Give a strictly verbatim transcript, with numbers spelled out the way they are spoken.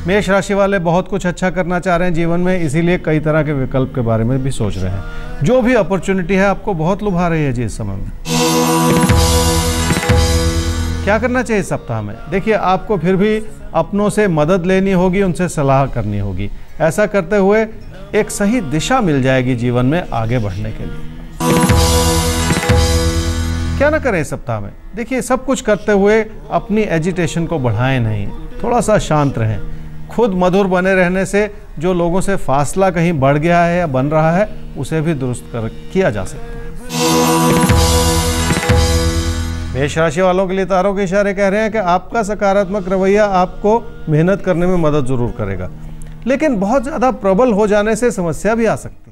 मेष राशि वाले बहुत कुछ अच्छा करना चाह रहे हैं जीवन में, इसीलिए कई तरह के विकल्प के बारे में भी सोच रहे हैं। जो भी अपॉर्चुनिटी है आपको बहुत लुभा रही है जी इस समय में। क्या करना चाहिए इस सप्ताह में? देखिए, आपको फिर भी अपनों से मदद लेनी होगी, उनसे सलाह करनी होगी। ऐसा करते हुए एक सही दिशा मिल जाएगी जीवन में आगे बढ़ने के लिए। क्या ना करें इस सप्ताह में? देखिए, सब कुछ करते हुए अपनी एजिटेशन को बढ़ाएं नहीं, थोड़ा सा शांत रहें। खुद मधुर बने रहने से जो लोगों से फासला कहीं बढ़ गया है या बन रहा है, उसे भी दुरुस्त कर किया जा सकता है। मेष राशि वालों के लिए तारों के इशारे कह रहे हैं कि आपका सकारात्मक रवैया आपको मेहनत करने में मदद जरूर करेगा, लेकिन बहुत ज़्यादा प्रबल हो जाने से समस्या भी आ सकती है।